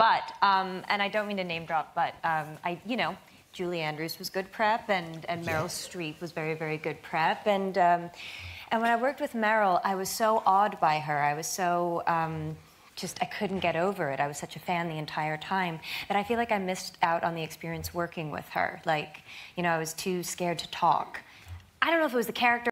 But, and I don't mean to name drop, but you know, Julie Andrews was good prep, and Meryl Streep was very, very good prep. And when I worked with Meryl, I was so awed by her. I was so, I couldn't get over it. I was such a fan the entire time that I feel like I missed out on the experience working with her. Like, you know, I was too scared to talk. I don't know if it was the character